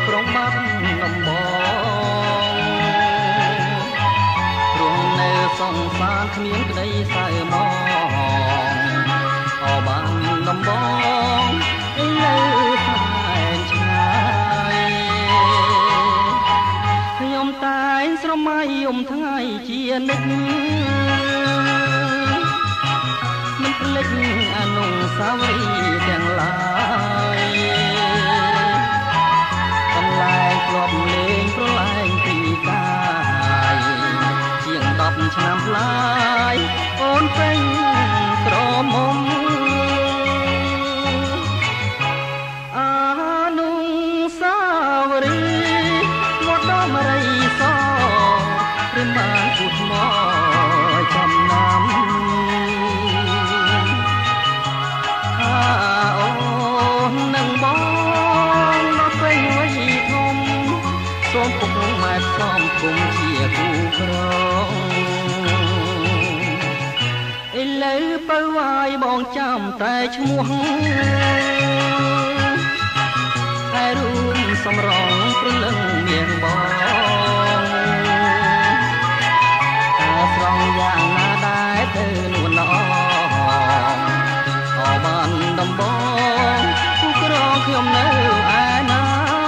ក្រុងបាត់ដំបងព្រោះនៅសង្សារគ្មានក្តីសៅមកអបានដំបងនៅស្នេហ៍ឆ្ងាយខ្ញុំតែងស្រមៃយំថ្ងៃជានិច្ចមិនភ្លេចអនុស្សាវរីយ៍ទាំងឡាយកន្លែងធ្លាប់លេងប្រឡែងពីកាយជាង10ឆ្នាំប្លាយអូនពេញក្រមុំអនុស្សាវរីយ៍វត្តដំរីសព្រមបានពុទ្ធមកចំណាំអូននឹងបងដល់ពេញវ័យធំសូមពុកម៉ែសំគុំជាគូក្រងឥឡូវបើវាយបងចាំតែឈ្មោះតែរួមសំរងព្រលឹងមានបងតែស្រងយ៉ាងណាដែរទៅនួនល្អអបានដំបងគូក្រងខ្ញុំនៅឯណា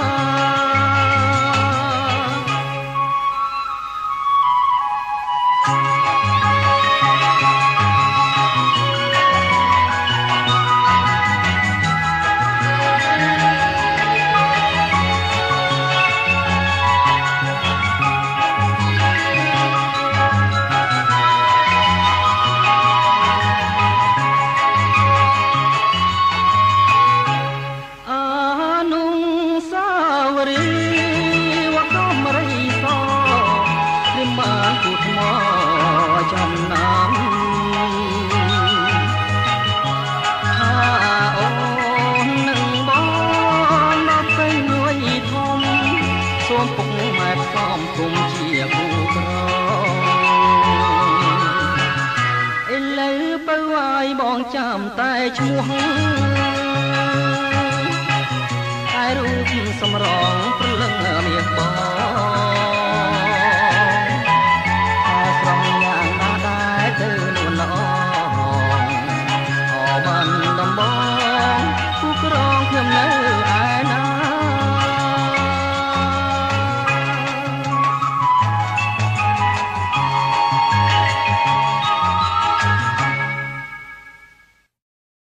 ចំណាំថាអូននឹងបងដល់ពេញវ័យធំសូមពុកម៉ែសំគុំជាគូក្រឥឡូវបើវាយបងចាំតែឈ្មោះតែរូបសំរងព្រលឹងមាសបង